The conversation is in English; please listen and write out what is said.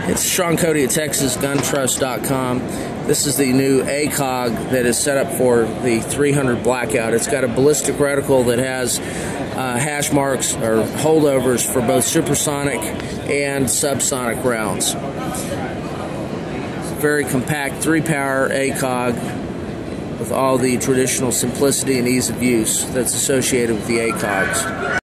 It's Sean Cody at TexasGunTrust.com. This is the new acog that is set up for the 300 Blackout. It's got a ballistic reticle that has hash marks or holdovers for both supersonic and subsonic rounds. Very compact 3-power acog with all the traditional simplicity and ease of use that's associated with the acogs.